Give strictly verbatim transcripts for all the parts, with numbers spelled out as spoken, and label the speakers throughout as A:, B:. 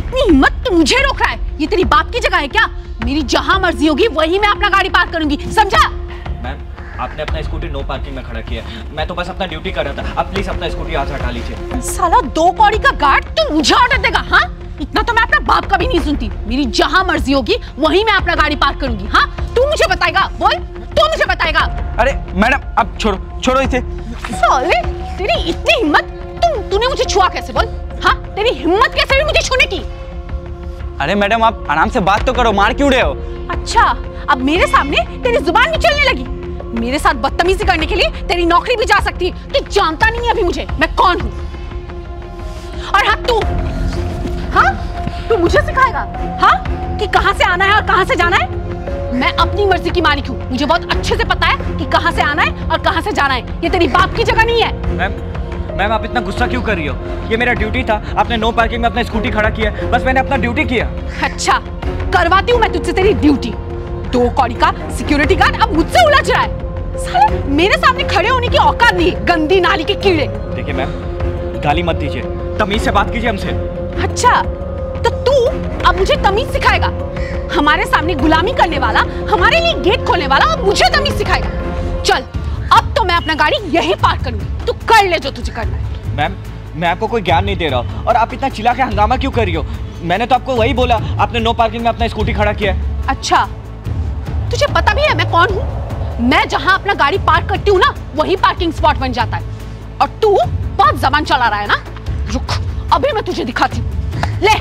A: इतनी हिम्मत तो मुझे रोक रहा है? ये तेरी बाप की जगह है क्या? मेरी जहां मर्जी होगी वहीं मैं अपना गाड़ी पार्क करूंगी, समझा?
B: मैम, आपने अपना स्कूटी नो पार्किंग में खड़ा किया। मैं तो बस अपना ड्यूटी कर रहा था। आप प्लीज अपना स्कूटी यहाँ से हटा लीजिए।
A: साला दो कौड़ी का गार्ड तू मुझे ऑर्डर देगा? हाँ, इतना तो मैं अपना बाप का भी नहीं सुनती। मेरी जहां मर्जी होगी वहीं मैं अपना गाड़ी पार्क करूंगी। हाँ, तू मुझे बताएगा? बोल, तू मुझे बताएगा?
C: अरे मैडम, अब छोड़ो छोड़ो इसे।
A: साले, तेरी इतनी हिम्मत, तू तूने मुझे छुआ कैसे? बोल, हाँ, तेरी हिम्मत कैसे हुई मुझे छूने की?
C: अरे मैडम, आप आराम से बात तो करो, मार क्यों रहे हो?
A: अच्छा, अब मेरे सामने तेरी जुबान भी चलने लगी। मेरे साथ बदतमीजी करने के लिए तेरी नौकरी भी जा सकती है। तू जानता नहीं है अभी मुझे मैं कौन हूँ। और हाँ, तू हाँ तू मुझे सिखाएगा हाँ कि कहाँ से आना है और कहाँ से जाना है? मैं अपनी मर्जी की मालिक हूँ। मुझे बहुत अच्छे से पता है कि कहाँ से आना है और कहाँ से जाना है। ये तेरी बाप की जगह नहीं है।
B: मैम, मैम आप इतना गुस्सा क्यों कर रही हो? ये मेरा ड्यूटी था। आपने नो पार्किंग में अपना स्कूटी खड़ा किया, बस मैंने अपना ड्यूटी किया।
A: अच्छा, करवाती हूँ मैं तुझसे तेरी ड्यूटी। दो कौड़ी का सिक्योरिटी गार्ड अब मुझसे उलझ रहा है। साले, मेरे सामने खड़े होने की औकात नहीं है, गंदी नाली के कीड़े।
B: देखिए मैम, गाली मत दीजिए, तमीज से बात कीजिए हमसे।
A: अच्छा, तो तू अब मुझे तमीज सिखाएगा? हमारे सामने गुलामी करने वाला, हमारे लिए गेट खोलने वाला अब मुझे तमीज सिखाएगा? चल, अब तो मैं अपना गाड़ी यहीं पार्क करूंगी। तू कर ले जो तुझे करना है।
B: मैम, मैं आपको कोई ज्ञान नहीं दे रहा हूँ और आप इतना चिल्ला के हंगामा क्यों कर रही हो? मैंने तो आपको वही बोला, आपने नो पार्किंग में अपना स्कूटी खड़ा किया है।
A: अच्छा, तुझे पता भी है मैं कौन हूँ? मैं जहाँ अपना गाड़ी पार्क करती हूँ ना, वही पार्किंग स्पॉट बन जाता है। और तू बहुत जबान चला रहा है ना? रुक, अभी मैं तुझे दिखाती हूँ। ले,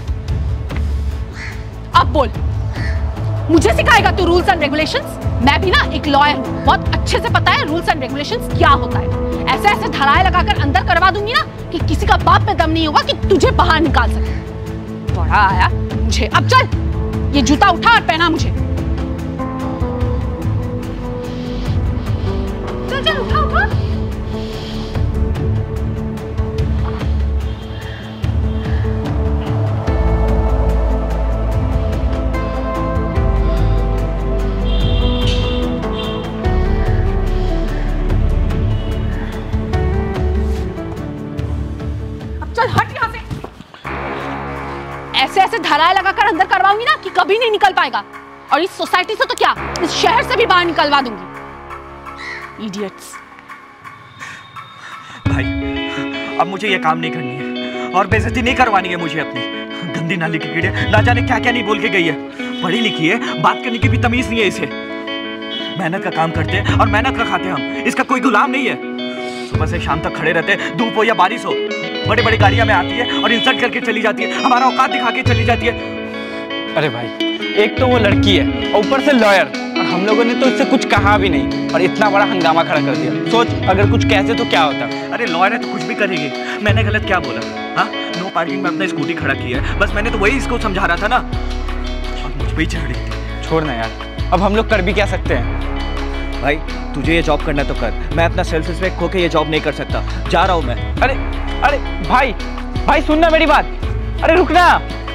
A: अब बोल, मुझे सिखाएगा तू रूल्स एंड रेगुलेशंस? मैं भी ना एक लॉयर हूँ, बहुत अच्छे से पता है रूल्स एंड रेगुलेशंस क्या होता है। ऐसे ऐसे धराए लगाकर अंदर करवा दूंगी ना कि किसी का बाप में दम नहीं होगा कि तुझे बाहर निकाल सके। बड़ा आया मुझे। अब चल, ये जूता उठा और पहना मुझे। चल चल, उठा उठा। ऐसे ऐसे धराए लगाकर अंदर करवाऊंगी ना कि कभी नहीं निकल पाएगा। और इस सोसाइटी से तो क्या, इस शहर से भी बाहर निकलवा दूंगी। इडियट्स।
B: भाई, अब मुझे ये काम नहीं करनी है और बेइज्जती नहीं करवानी है मुझे अपनी। गंदी नाली के कीड़े ना जाने क्या क्या नहीं बोल के गई है। पढ़ी लिखी है, बात करने की भी तमीज नहीं है इसे। मेहनत का काम करते हैं और मेहनत का खाते हैं हम, इसका कोई गुलाम नहीं है। सुबह से शाम तक खड़े रहते हैं, धूप हो या बारिश हो। बड़ी बड़ी गाड़ियां में आती है और इंसल्ट करके चली जाती है, हमारा औकात दिखा के चली जाती है।
C: अरे भाई, एक तो वो लड़की है, ऊपर से लॉयर, और हम लोगों ने तो इससे कुछ कहा भी नहीं और इतना बड़ा हंगामा खड़ा कर दिया। सोच, अगर कुछ कहते तो क्या होता?
B: अरे लॉयर है तो कुछ भी करेगी। मैंने गलत क्या बोला? हाँ, नो पार्किंग में अपना स्कूटी खड़ा किया है, बस मैंने तो वही इसको समझा रहा था ना। और मुझ पे ही चढ़ रही थी।
C: छोड़ ना यार, अब हम लोग कर भी क्या सकते हैं?
B: भाई, तुझे ये जॉब करना तो कर, मैं अपना सेल्फ रिस्पेक्ट खो के ये जॉब नहीं कर सकता। जा रहा हूँ मैं।
C: अरे अरे भाई, भाई सुनना मेरी बात। अरे रुकना।